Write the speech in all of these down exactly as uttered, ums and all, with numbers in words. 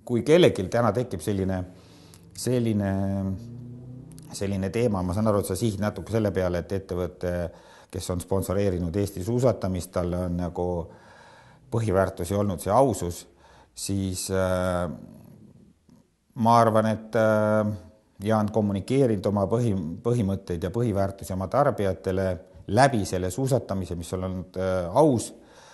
kui kellelgi täna tekib selline, selline, selline teema, ma saan aru, et sa sihid natuke selle peale, et ettevõtte, kes on sponsoreerinud Eesti suusatamist, tal on nagu põhiväärtusi olnud see ausus, siis äh, ma arvan, et äh, Jaan kommunikeerinud oma põhi, põhimõtteid ja põhiväärtusi oma tarbijatele läbi selle suusatamise, mis on olnud äh, aus,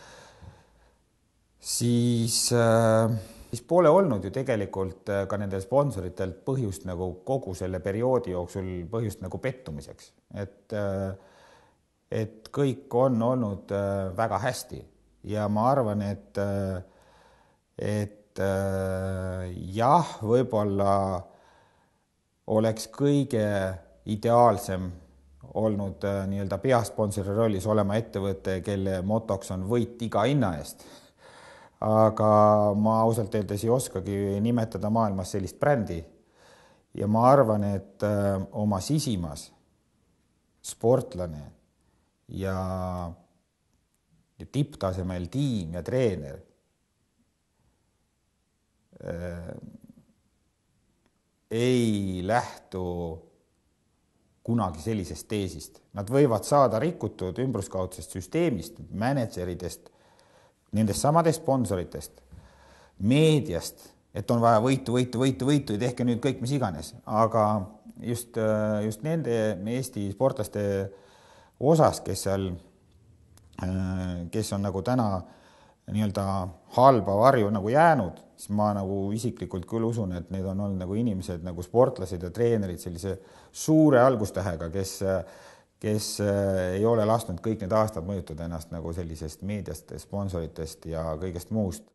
siis, äh, siis pole olnud ju tegelikult ka nendel sponsoritelt põhjust nagu kogu selle perioodi jooksul põhjust nagu pettumiseks. Et, äh, et kõik on olnud äh, väga hästi ja ma arvan, et, äh, et äh, jah, võib-olla oleks kõige ideaalsem olnud nii-öelda peasponsori rollis olema ettevõte, kelle motoks on võit iga hinna eest. Aga ma ausalt öeldes ei oskagi nimetada maailmas sellist brändi. Ja ma arvan, et oma sisimas sportlane ja, ja tipptasemel tiim ja treener ei lähtu kunagi sellisest teesist. Nad võivad saada rikutud ümbruskaudsest süsteemist, manageridest, nendest samadest sponsoritest, meediast, et on vaja võitu, võitu, võitu, võitu ja tehke nüüd kõik, mis iganes. Aga just, just nende Eesti sportlaste osas, kes seal, kes on nagu täna nii-öelda halba varju nagu jäänud, siis ma nagu isiklikult küll usun, et need on olnud nagu inimesed, nagu sportlased ja treenerid sellise suure algustähega, kes, kes ei ole lasknud kõik need aastad mõjutada ennast nagu sellisest meediast, sponsoritest ja kõigest muust.